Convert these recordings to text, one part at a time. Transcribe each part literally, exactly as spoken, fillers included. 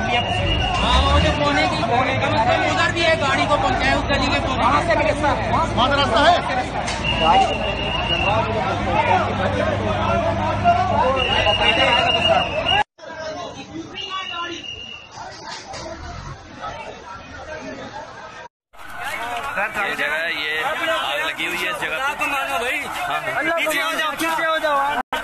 दिया। हाँ वो जो कोने की कोने कम से कम उधर भी है गाड़ी को पहुंचाए उस गली के कोने। वहाँ से भी रास्ता है, वहाँ से रास्ता है। ये जगह ये आग लगी हुई है इस जगह पे। मांगो भाई, पीछे हो जाओ, पीछे हो जाओ।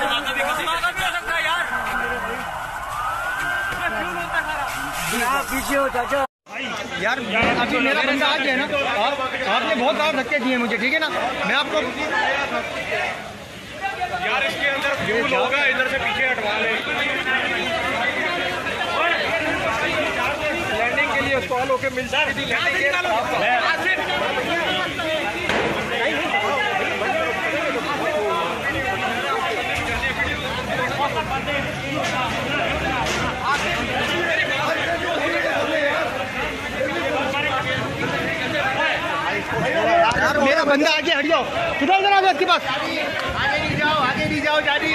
पीछे हो चाचा। यार अभी मेरा बंदा आ गया ना, आप आपने बहुत बार धक्के दिए मुझे, ठीक है ना। मैं आपको यार इसके अंदर फ्यूल होगा, इधर से पीछे हटवा ले। लैंडिंग के लिए कॉल होके मिल सकती थी। यार मेरा बंदा आगे हट जाओ, किधर इधर आ जाओ, इसके पास आगे नहीं जाओ, आगे नहीं जाओ जानी।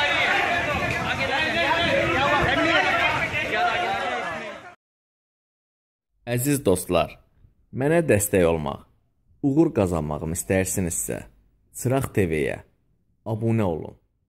Əziz dostlar, mənə dəstək olmaq, uğur qazanmağımı istəyirsinizsə, Çıraq T V-yə abunə olun.